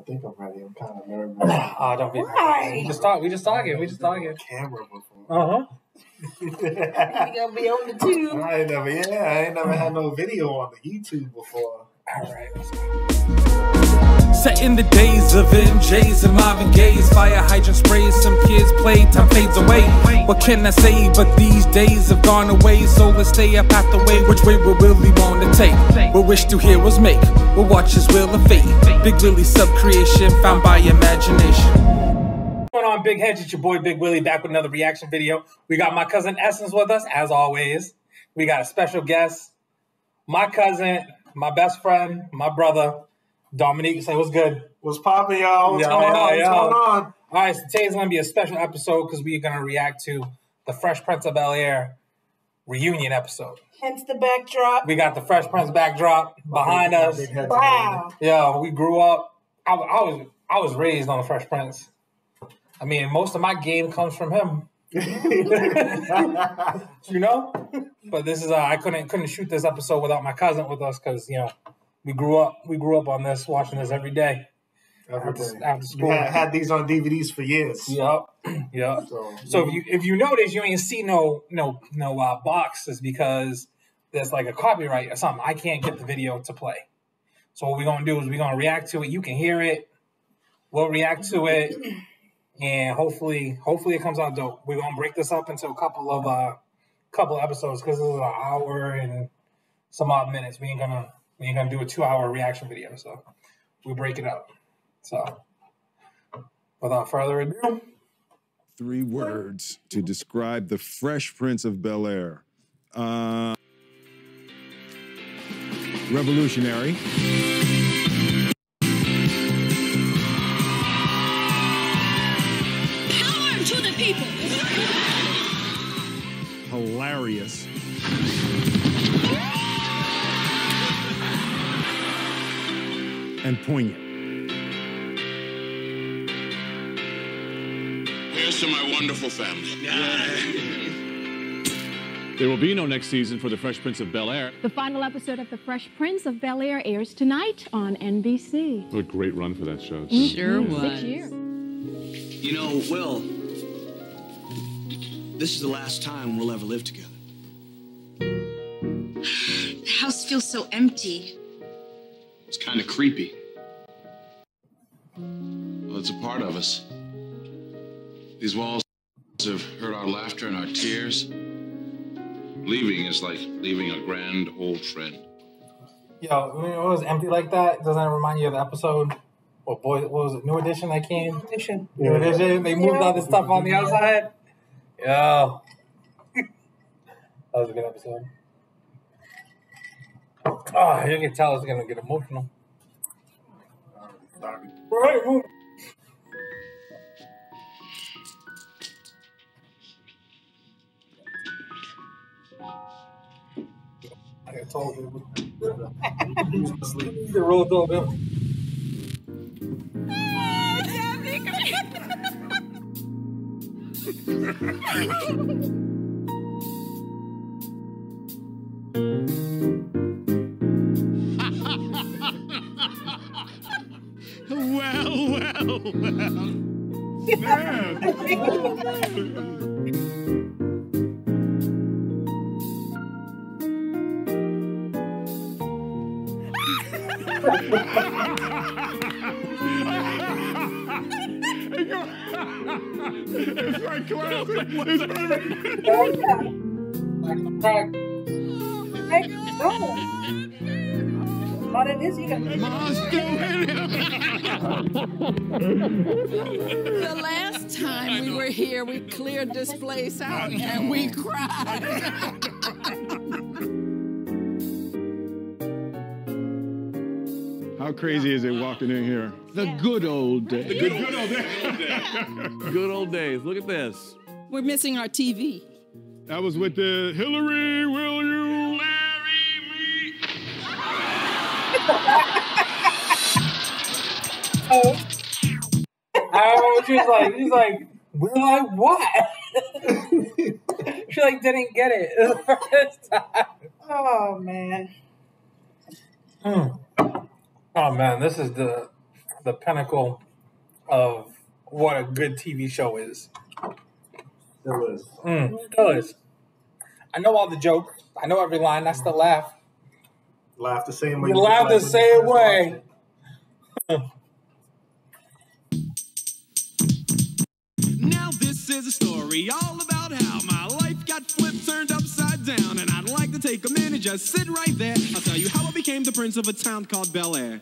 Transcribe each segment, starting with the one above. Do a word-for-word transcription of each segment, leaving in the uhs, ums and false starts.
think I'm ready. I'm kind of nervous. Oh, don't be nervous. We just talk. We just talking. We just talking. Camera before. Uh huh. You gonna be on the tube? I ain't never. Yeah, I ain't never had no video on the YouTube before. All right. Set in the days of M J's and Marvin Gaye's, fire hydrant sprays, some kids play, time fades away. What can I say? But these days have gone away, so let's stay up out the way. Which way we really want to take? What wish do heroes make? We'll watch his wheel of fate. Big Willie sub-creation found by imagination. What's going on, Big Heads? It's your boy Big Willie back with another reaction video. We got my cousin Essence with us, as always. We got a special guest, my cousin, my best friend, my brother, Dominique. Say what's good. What's poppin', y'all? What's Yo, going yo, on? yo. What's going on? All right, so today's going to be a special episode because we're going to react to the Fresh Prince of Bel-Air reunion episode. Hence the backdrop. We got the Fresh Prince backdrop behind us. Wow. Yeah, we grew up. I, I was I was raised on the Fresh Prince. I mean, most of my game comes from him. You know? But this is uh, I couldn't couldn't shoot this episode without my cousin with us because, you know, we grew up we grew up on this, watching this every day. Every After, day. after school. We had, had these on D V Ds for years. Yep. Yep. So, So if you if you notice you ain't see no no no uh, box, is because there's like a copyright or something. I can't get the video to play. So what we're gonna do is we're gonna react to it. You can hear it. We'll react to it, and hopefully hopefully it comes out dope. We're gonna break this up into a couple of uh couple of episodes because this is an hour and some odd minutes. We ain't gonna we ain't gonna do a two hour reaction video. So we break it up. So without further ado. Three words to describe the Fresh Prince of Bel-Air. Uh, revolutionary. Power to the people. Hilarious. And poignant. Here's to my wonderful family. There will be no next season for The Fresh Prince of Bel-Air. The final episode of The Fresh Prince of Bel-Air airs tonight on N B C. What a great run for that show. Sure was. Six years. You know, Will, this is the last time we'll ever live together. The house feels so empty. It's kind of creepy. Well, it's a part of us. These walls have heard our laughter and our tears. Leaving is like leaving a grand old friend. Yo, when it was empty like that, doesn't that remind you of the episode? What boy? What was it? New Edition that came. New Edition. New Edition. They moved all the stuff on the outside. Yo, that was a good episode. Oh, you can tell it's gonna get emotional. Right, move. I told you. The road over. Well, well, well. It's like classic. It's perfect. Hey, no. What it is, you got The last time we were here, we cleared this place out and we cried. How crazy is it walking in here? The good old days. The good, good old days. Good old days. Look at this. We're missing our T V. That was with the Hillary, will you marry me? Oh. I remember she was like, she's like, will I what? She like didn't get it the first time. Oh man. Hmm. Oh man, this is the the pinnacle of what a good T V show is. Still is. Mm, still is. I know all the jokes. I know every line. I still laugh. Laugh the same way. You laugh the same way. Now this is a story all about how my life got flipped, turned upside down, and I'd like to take a minute, just sit right there. I'll tell you how I became the prince of a town called Bel Air.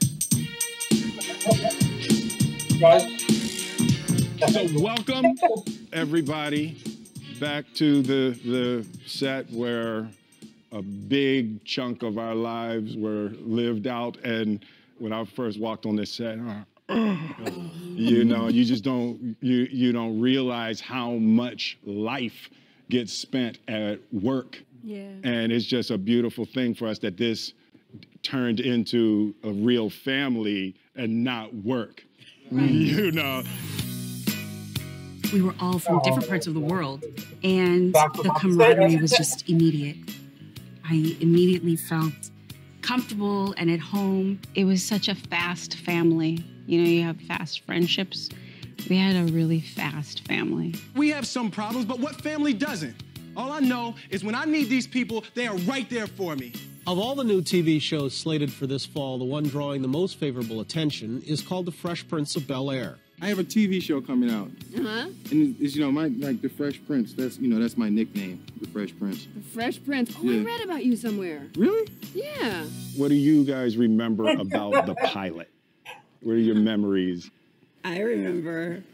So welcome everybody back to the the set where a big chunk of our lives were lived out. And when I first walked on this set, uh, you know, you just don't you you don't realize how much life gets spent at work. Yeah. And it's just a beautiful thing for us that this turned into a real family and not work. Right. You know. We were all from different parts of the world, and the camaraderie was just immediate. I immediately felt comfortable and at home. It was such a fast family. You know, you have fast friendships. We had a really fast family. We have some problems, but what family doesn't? All I know is when I need these people, they are right there for me. Of all the new T V shows slated for this fall, the one drawing the most favorable attention is called The Fresh Prince of Bel Air. I have a T V show coming out. Uh-huh. And it's, you know, my, like, The Fresh Prince, that's, you know, that's my nickname, The Fresh Prince. The Fresh Prince. Oh, Yeah. I read about you somewhere. Really? Yeah. What do you guys remember about the pilot? What are your memories? I remember.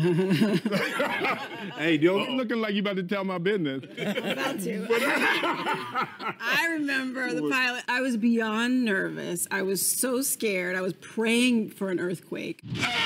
Hey, don't looking like you about to tell my business. About to. I remember the pilot. I was beyond nervous. I was so scared. I was praying for an earthquake.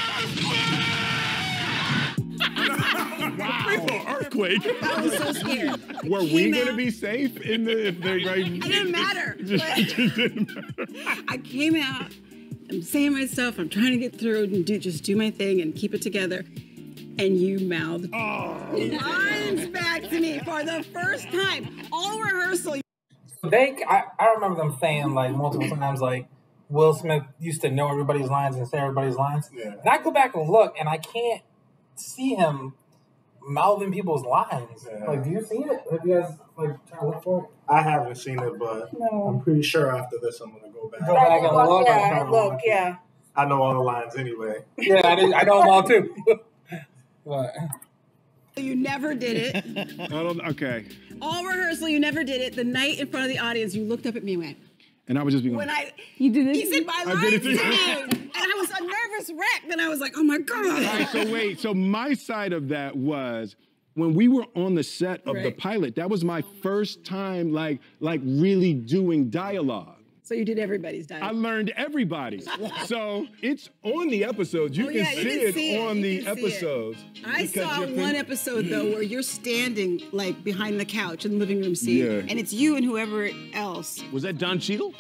Wow. Earthquake. I was so scared. Were we going to be safe in the if they right? It didn't matter. It just didn't matter. I came out. I'm saying my stuff. I'm trying to get through and do just do my thing and keep it together. And you mouthed lines back to me for the first time. All rehearsal. They, I, I remember them saying like multiple times, like Will Smith used to know everybody's lines and say everybody's lines. Yeah. And I go back and look, and I can't see him mouthing people's lines. Yeah. Like, do you see it? Have you guys like try to look for it? I haven't seen it, but No. I'm pretty sure after this I'm gonna go back. Go back and look. Yeah, look, yeah. I know all the lines anyway. Yeah, I, did, I know them all too. What? You never did it. I don't, okay. All rehearsal, you never did it. The night in front of the audience, you looked up at me and went, And I would just be going. when I, You did it? he said my I lines did to it me. too. And I was a nervous wreck. Then I was like, oh my God. All right, so wait. So my side of that was when we were on the set of the Right. pilot. That was my first time, like, like really doing dialogue. So you did everybody's I dialogue. learned everybody. So it's on the episodes. You Oh, can yeah, you see can it see it. on You the can see it. episodes. I because saw you're- one episode though where you're standing like behind the couch in the living room seat, Yeah. and it's you and whoever else. Was that Don Cheadle?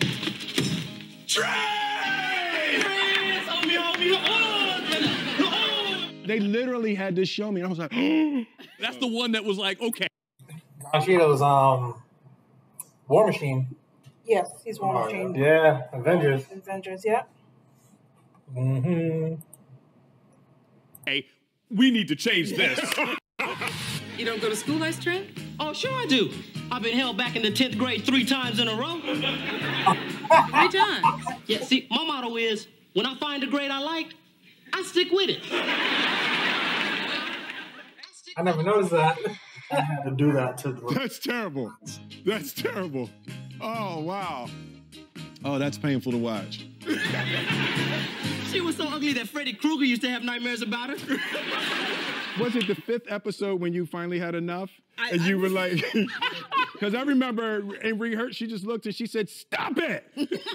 They literally had to show me. And I was like, That's the one that was like, okay. Don Cheadle's um, War Machine. Yes, he's War Machine. Yeah, Avengers. Avengers, yeah. Mm-hmm. Hey, we need to change this. You don't go to school, Vice Trent? Oh, sure I do. I've been held back in the tenth grade three times in a row. Three times? Yeah, see, my motto is, when I find a grade I like, I stick with it. I never noticed that. I had to do that to the that's terrible. That's terrible. Oh, wow. Oh, that's painful to watch. She was so ugly that Freddy Krueger used to have nightmares about her. Was it the fifth episode when you finally had enough? I, and you I, were like, because I remember in rehearsal, she just looked and she said, stop it.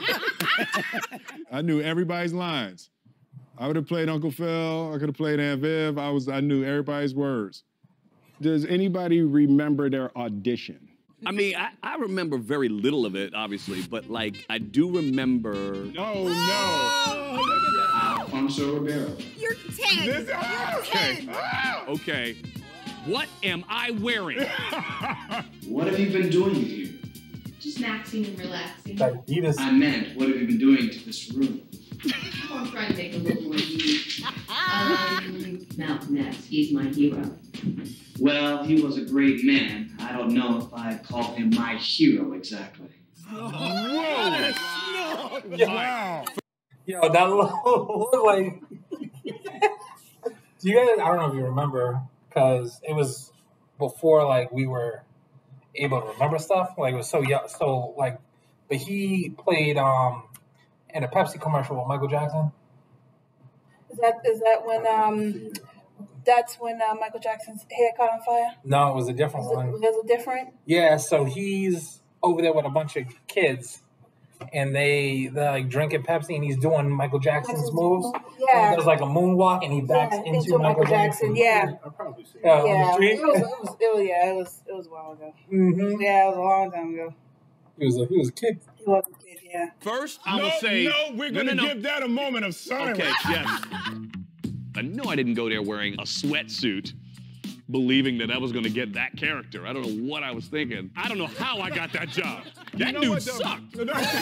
I knew everybody's lines. I would have played Uncle Phil. I could have played Aunt Viv. I was, I knew everybody's words. Does anybody remember their audition? I mean, I, I remember very little of it, obviously, but like, I do remember. Oh, no. Alfonso Ribeiro. You're ten. This, You're oh, ten. Okay. What am I wearing? What have you been doing here? Just maxing and relaxing. Like, you just... I meant, what have you been doing to this room? I'm trying to make a little more unique. Um, Malcolm X, he's my hero. Well, he was a great man. I don't know if I'd call him my hero exactly. Whoa! Wow. Yo, that looked like. Do you guys? I don't know if you remember, because it was before like we were able to remember stuff. Like it was so young, so like. But he played um in a Pepsi commercial with Michael Jackson. Is that is that when um that's when uh, Michael Jackson's hair caught on fire? No, it was a different Was one. it, was it different? Yeah, so he's over there with a bunch of kids, and they they're like drinking Pepsi, and he's doing Michael Jackson's moves. Yeah. He does like a moonwalk, and he backs Yeah, into, Michael Jackson. Yeah. I'll probably see. Yeah, on the Yeah. street. It was, it was, it was, yeah, it was, it was a while ago. Mm-hmm. Yeah, it was a long time ago. He was a he was a kid. He was a kid, yeah. First, I no, will say. no, we're no, gonna no, no. give that a moment of silence. Okay, yes. I know I didn't go there wearing a sweatsuit, believing that I was going to get that character. I don't know what I was thinking. I don't know how I got that job. That You know dude what, though? sucked.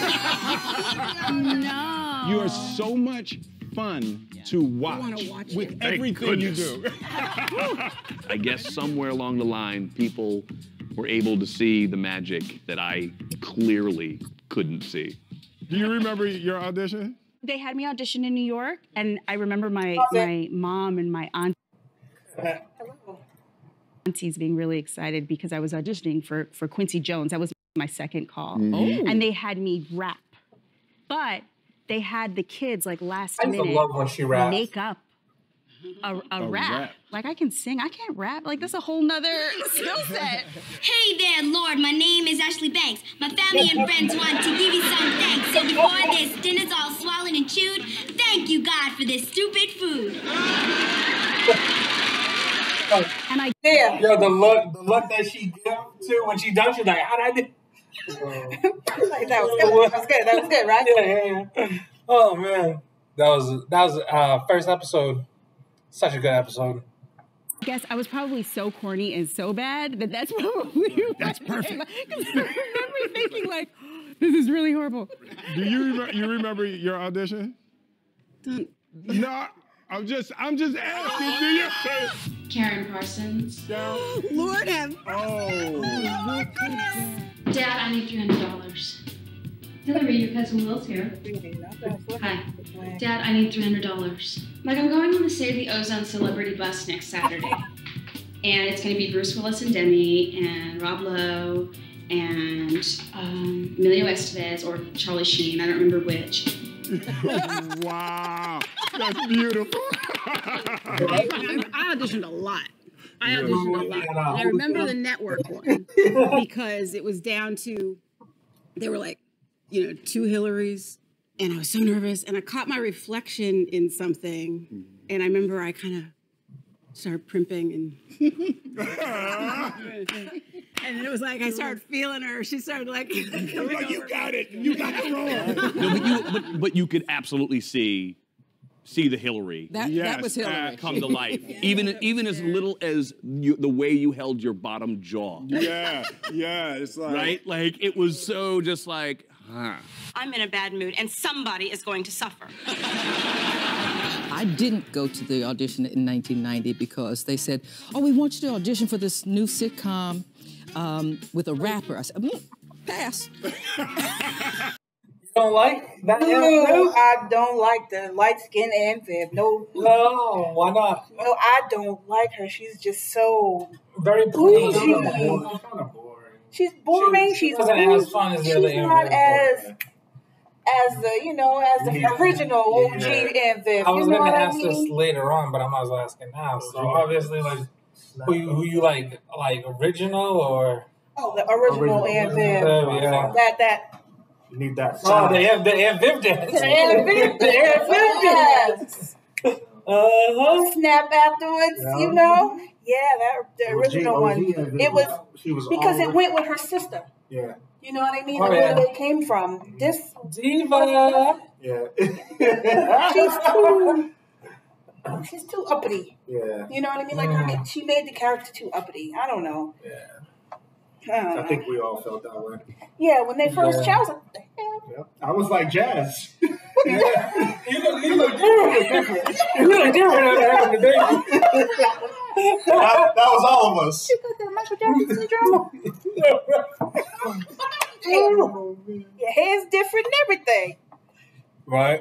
No. You are so much fun to watch, wanna watch with it. Thank everything you do. goodness. I guess somewhere along the line, people were able to see the magic that I clearly couldn't see. Do you remember your audition? They had me audition in New York, and I remember my How's it? my mom and my aunt aunties being really excited because I was auditioning for for Quincy Jones. That was my second call, Mhm. and they had me rap, but they had the kids like last I used to minute love when she raps. make up a, a, A rap. rap. Like I can sing, I can't rap. Like that's a whole nother skill set. Hey there, Lord, my name is Ashley Banks. My family and friends want to give you some thanks. So before this dinner's all swallowed and chewed, thank you, God, for this stupid food. And I Yeah. Yo, the look the look that she gives to when she does, she's like, how did I do? Like, that was good. That was good. That was good, right? Yeah, yeah, yeah. Oh man, that was that was uh first episode. Such a good episode. I guess I was probably so corny and so bad that that's probably That's perfect. Because I remember thinking like, this is really horrible. Do you remember, you remember your audition? No, I'm just I'm just asking. Do you? Karen Parsons. Lord have Oh. Dad, I need three hundred dollars. Hillary, your cousin Will's here. Hi. Dad, I need three hundred dollars. Like, I'm going on the Save the Ozone Celebrity Bus next Saturday. And it's going to be Bruce Willis and Demi, and Rob Lowe, and um, Emilio Estevez, or Charlie Sheen. I don't remember which. Wow, that's beautiful. I, I auditioned a lot. I Yeah. auditioned a lot. And I remember the network one because it was down to, they were like, you know, two Hillarys, and I was so nervous, and I caught my reflection in something, and I remember I kind of started primping, and and it was like I started feeling her. She started like, Like, you got it. You got it wrong. No, but you, but, but you could absolutely see see the Hillary That, Yes, that was Hillary. come to life, even even as little as you, the way you held your bottom jaw. Yeah, yeah. It's like Right? Like, it was so just like, huh. I'm in a bad mood, and somebody is going to suffer. I didn't go to the audition in nineteen ninety because they said, oh, we want you to audition for this new sitcom um, with a rapper. I said, mm, pass. You don't like that? No, I don't like the light skin and Viv. No, No, why not? no, I don't like her. She's just so Very plain. bougie. Kind of boring. She's boring. She- she she's wasn't bougie. as fun as the She's other Aunt not Viv. as as the you know as the Yeah. original O G Yeah. Aunt Viv. I was you know gonna what ask I this mean? later on, but I might as well ask it now. So obviously, like, who you, who you like, like original or? Oh, the original, Aunt Viv. Viv, yeah. That that. You need that. Oh, they have the Aunt Viv dance. The Aunt Viv, the Aunt Viv dance. Uh-huh. Snap afterwards, Yeah. you know. Yeah, that the O G, original O one. G Aunt Viv It was she was because it always- went with her sister. Yeah. You know what I mean? Oh, And yeah. where they came from. This Diva. Yeah. she's too she's too uppity. Yeah. You know what I mean? Like her, she made the character too uppity. I don't know. Yeah. I, don't I know. think we all felt that way. Yeah, when they first Yeah. yeah. I was like, what the hell? Yep. I was like Jazz. Yeah. You look, you look different. You look different after having the baby. that, that was all of us. You got that Michael Jackson syndrome? Your hair's different and everything. Right.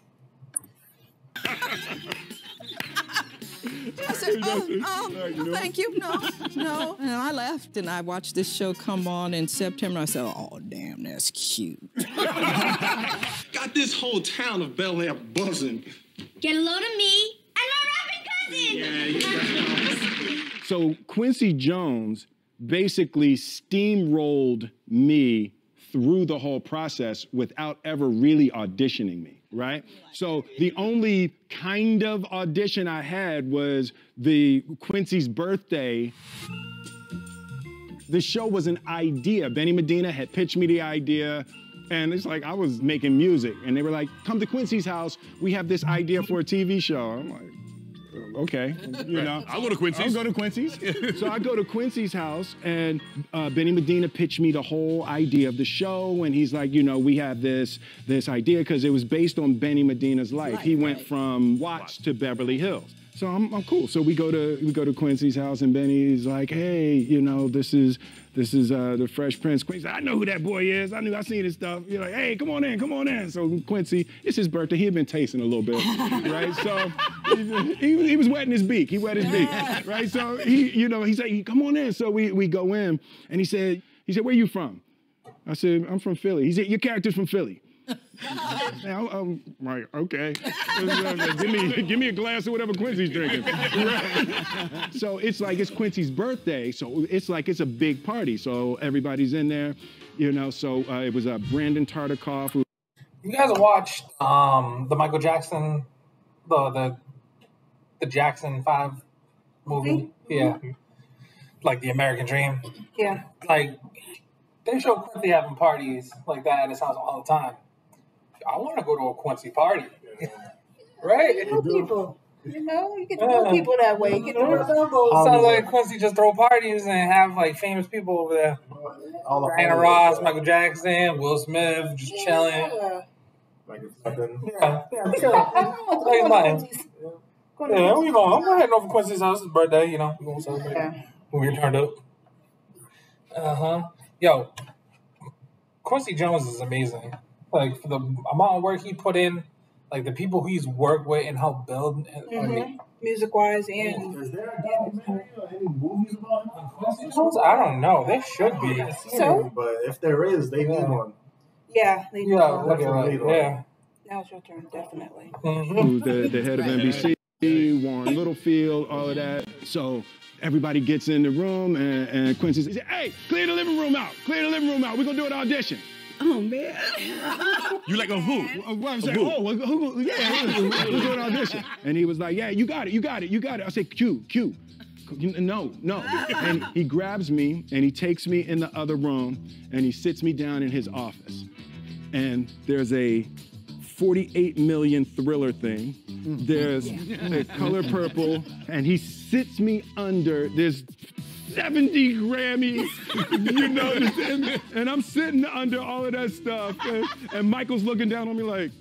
I said, oh, um, thank you, no, no. And I left, and I watched this show come on in September. I said, oh, damn, that's cute. Got this whole town of Bel Air buzzing. Get a load of me and my rapping cousin. So Quincy Jones basically steamrolled me through the whole process without ever really auditioning me, right? So the only kind of audition I had was the Quincy's birthday. The show was an idea. Benny Medina had pitched me the idea, and it's like I was making music, and they were like, come to Quincy's house, we have this idea for a T V show. I'm like, okay, you know. I'll go to Quincy's. I'll go to Quincy's. So I go to Quincy's house, and uh, Benny Medina pitched me the whole idea of the show, and he's like, you know, we have this this idea, because it was based on Benny Medina's life. Right, he went right. from Watts to Beverly Hills. So I'm, I'm cool. So we go to we go to Quincy's house, and Benny's like, hey, you know, this is this is uh, the Fresh Prince. Quincy, I know who that boy is. I knew I seen his stuff. You're like, hey, come on in, come on in. So Quincy, it's his birthday. He had been tasting a little bit, right? So he, he, he was wetting his beak. He wet his beak, right? So he, you know, he said, come on in. So we we go in, and he said, he said, where you from? I said, I'm from Philly. He said, your character's from Philly. I'm, I'm like, okay. give me give me a glass of whatever Quincy's drinking. Right. So it's like it's Quincy's birthday, so it's like it's a big party. So everybody's in there, you know. So uh, it was uh, Brandon Tartikoff. Who... You guys watched um, the Michael Jackson, the the the Jackson Five movie? Mm-hmm. Yeah, like the American Dream. Yeah. Like they show Quincy having parties like that at his house all the time. I want to go to a Quincy party. Right? You know people. You know, you get to know people that way. You get to know It sounds like Quincy just throw parties and have like famous people over there. All the Diana Ross, Michael Jackson, Will Smith, just yeah. chilling. Like it's nothing. Yeah, yeah, chilling. Like, yeah, we going. I'm heading over to Quincy's house. His birthday, you know. We're going to celebrate. Yeah. When we turned up. Uh huh. Yo, Quincy Jones is amazing. Like for the amount of work he put in, like the people he's worked with and how build Mm-hmm. I mean, music wise and Is there a documentary or any movies about him? Quincy Jones, I don't know. There should be. So? But if there is, they need Yeah. one. yeah, they do. Yeah, look at Definitely that. need Yeah. Now it's your turn, definitely. who's the, the head of N B C, Warren Littlefield, all of that. So everybody gets in the room, and, and Quincy says, hey, clear the living room out. Clear the living room out. We're going to do an audition. Oh, man. You like a who? Well, I'm A saying, who? oh, well, who, yeah, we're doing an audition. And he was like, yeah, you got it, you got it, you got it. I said, Q, Q. No, no. And he grabs me, and he takes me in the other room, and he sits me down in his office. And there's a forty-eight million Thriller thing. There's a Color Purple, and he sits me under, there's seventy Grammys, you know, and, and I'm sitting under all of that stuff, and, and Michael's looking down on me like,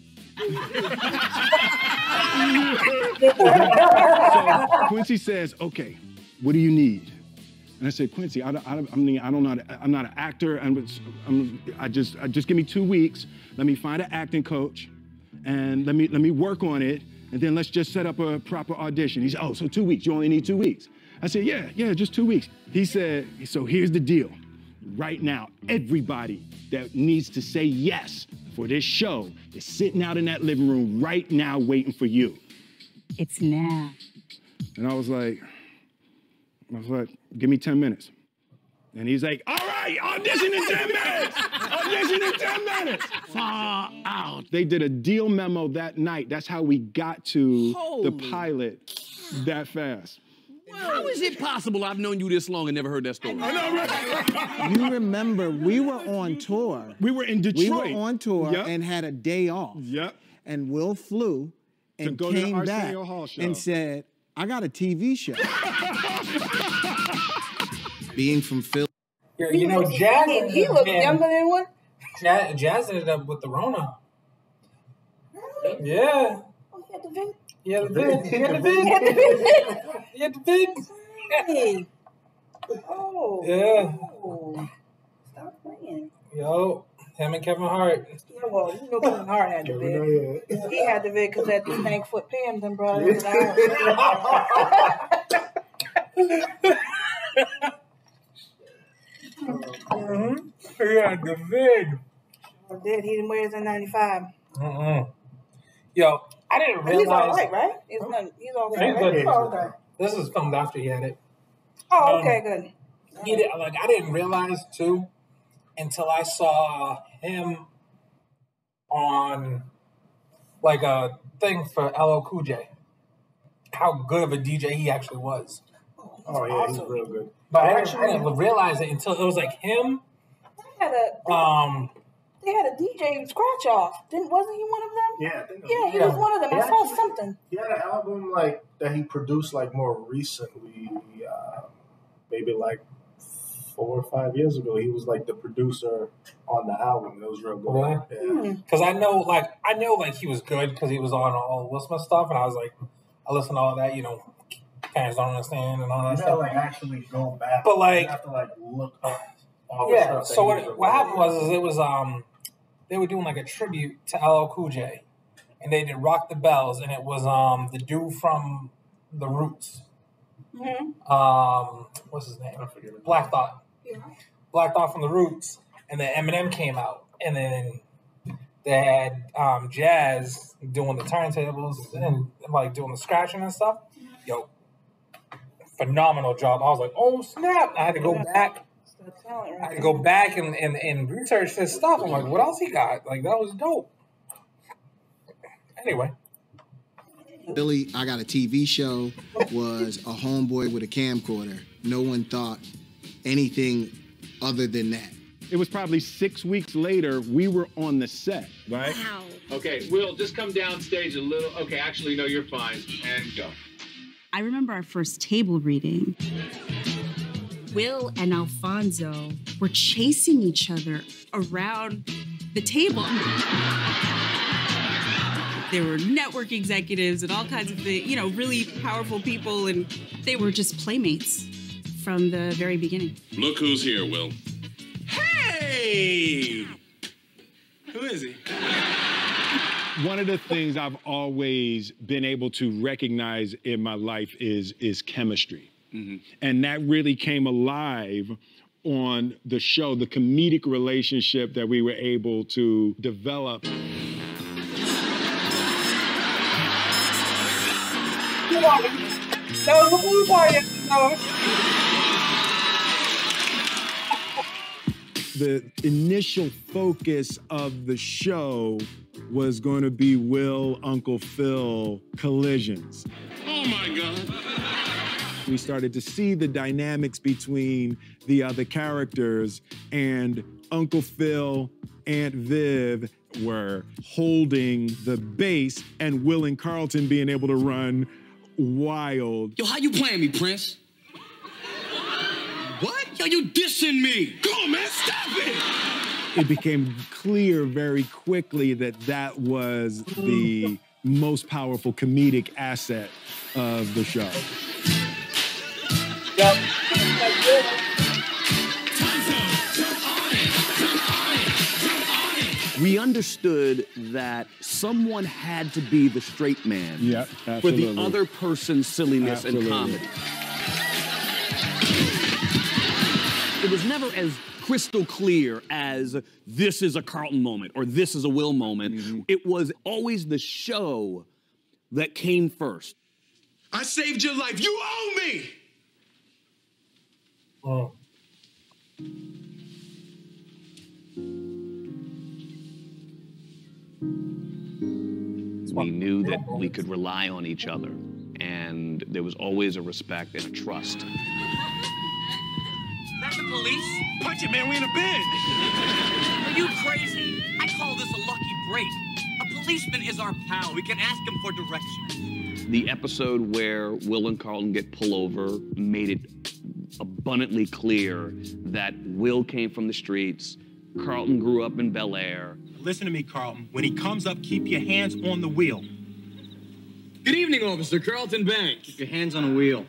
so Quincy says, okay, what do you need? And I said, Quincy, I, don't, I, don't, I mean, I don't know, I'm not an actor, I'm, I'm, I just, I just give me two weeks, let me find an acting coach, and let me, let me work on it, and then let's just set up a proper audition. He said, oh, so two weeks, you only need two weeks. I said, yeah, yeah, just two weeks. He said, so here's the deal. Right now, everybody that needs to say yes for this show is sitting out in that living room right now waiting for you. It's now. And I was like, I was like, give me ten minutes. And he's like, all right, audition in ten minutes. Audition in ten minutes. Far out. They did a deal memo that night. That's how we got to Holy. the pilot that fast. How is it possible I've known you this long and never heard that story? I know, right? You remember, we were on tour. We were in Detroit. We were on tour Yep. and had a day off. Yep. And Will flew and go to the came back Arsenio Hall show. and said, I got a T V show. Being from Philly. Yeah, you know, Jazz. He, he looked man, younger than what? Jazz, Jazz ended up with the Rona. Yeah. Oh, he had the vid? Yeah, the vid. He had the vid. He had the vid? He had the vid. Hey. Oh. Yeah. Oh. Stop playing. Yo, him and Kevin Hart. Yeah, well, you know Kevin Hart had the vid. He had the vid because that stank foot Pam done brought it to the house. Mm-hmm. He had the vid. Oh, did. He didn't wear his in ninety-five. Mm-mm. Yo, I didn't realize. He's all right, right? He's, not, he's all He's right, good. right? Oh, okay. This is filmed after he had it. Oh, okay, Um, good. He did, like I didn't realize too until I saw him on like a thing for L L Cool J. How good of a D J he actually was. Oh yeah, he's real good. But I actually didn't realize it until it was like him. They had a Um, they had a D J scratch off. Didn't wasn't he one of them? Yeah, I think Yeah, he yeah. was one of them. I He saw actually- something. He had an album like that he produced like more recently, uh, maybe like four or five years ago. He was like the producer on the album. It was real good. Really? Yeah. Because I know, like, I know, like, he was good because he was on all Will Smith stuff, and I was like, I listened to all that, you know, parents don't understand and all that You stuff. gotta like actually go back. But, like- you have to like look up all the Yeah. stuff. that So he what was what happened recording. was is it was um they were doing like a tribute to L L Cool J, and they did Rock the Bells, and it was um the dude from The Roots. Mm-hmm. Um, what's his name? I forget it. Black Thought. Yeah. Black Thought from The Roots, and then Eminem came out, and then they had um, Jazz doing the turntables and like doing the scratching and stuff. Yo, phenomenal job. I was like, oh snap! I had to go back. That's talent, I right? had to go back and, and, and research this stuff. I'm like, what else he got? Like that was dope. Anyway, Billy, I Got a T V Show was a homeboy with a camcorder. No one thought anything other than that. It was probably six weeks later, we were on the set, right? Wow. Okay, Will, just come downstage a little. Okay, actually, no, you're fine. And go. I remember our first table reading. Will and Alfonso were chasing each other around the table. There were network executives and all kinds of, you know, really powerful people, and they were just playmates from the very beginning. Look who's here, Will. Hey! Who is he? One of the things I've always been able to recognize in my life is, is chemistry. Mm-hmm. And that really came alive on the show, the comedic relationship that we were able to develop. that was the blue party. The initial focus of the show was going to be Will, Uncle Phil collisions. Oh my God. We started to see the dynamics between the other characters, and Uncle Phil, Aunt Viv were holding the base, and Will and Carlton being able to run wild. Yo, how you playing me, Prince? What? Yo, you dissing me. Come on, man, stop it. It became clear very quickly that that was the most powerful comedic asset of the show. Yep. We understood that someone had to be the straight man Yep, for absolutely. the other person's silliness Absolutely. and comedy. It was never as crystal clear as this is a Carlton moment or this is a Will moment. Mm-hmm. It was always the show that came first. I saved your life. You owe me. Oh. We knew that we could rely on each other, and there was always a respect and a trust. That's the police. Punch it, man. We in a bin. Are you crazy? I call this a lucky break. A policeman is our pal. We can ask him for directions. The episode where Will and Carlton get pulled over made it abundantly clear that Will came from the streets, Carlton grew up in Bel Air, Listen to me, Carlton. When he comes up, keep your hands on the wheel. Good evening, Officer Carlton Banks. Keep your hands on the wheel.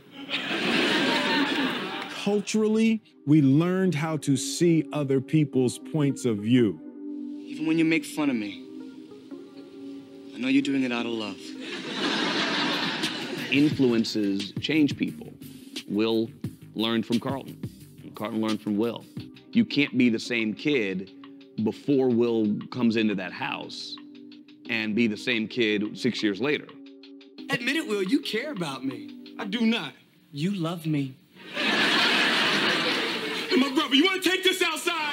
Culturally, we learned how to see other people's points of view. Even when you make fun of me, I know you're doing it out of love. Influences change people. Will learned from Carlton. Carlton learned from Will. You can't be the same kid before Will comes into that house and be the same kid six years later. Admit it, Will, you care about me. I do not. You love me. And my brother, you want to take this outside?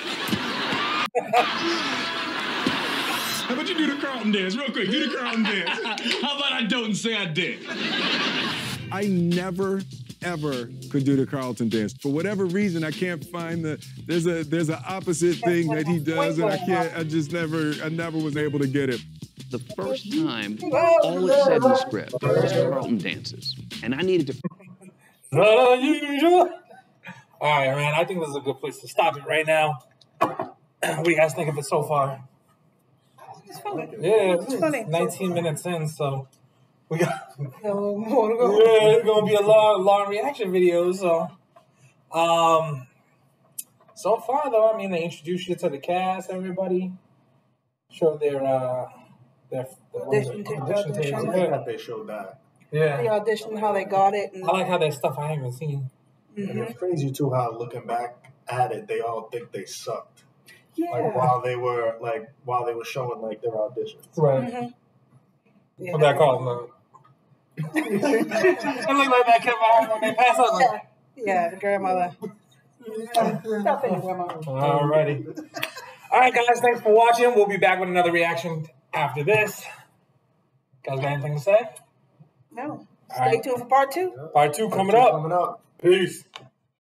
How about you do the Carlton dance real quick? Do the Carlton dance. How about I don't say I did? I never, ever could do the Carlton dance. For whatever reason, I can't find the, there's a there's an opposite thing that he does, and I can't, I just never, I never was able to get it. The first time, all it said in the script was Carlton dances. And I needed to... The usual. All right, man. I think this is a good place to stop it right now. What do you guys think of it so far? It's funny. Yeah, It's funny. nineteen minutes in, so we got a little more to go. Yeah, it's gonna be a long, long reaction video. So, um, so far though, I mean, they introduced you to the cast, everybody, showed their uh, their, their Audition tape, audition tapes. audition. I thought they showed that. Yeah, The audition, how they got it. And I like how that stuff I haven't seen. And it's crazy too how looking back at it, they all think they sucked. Yeah. Like while they were like while they were showing like their auditions. Right. Mhm. Yeah. What that called? Man? It looked like that kept out when they pass out. Like, Yeah, the grandmother. Stop it, grandmother. alrighty. All right, guys. Thanks for watching. We'll be back with another reaction after this. Guys, got anything to say? No. All Stay right. tuned for part two. Part two coming up. Coming up. Peace.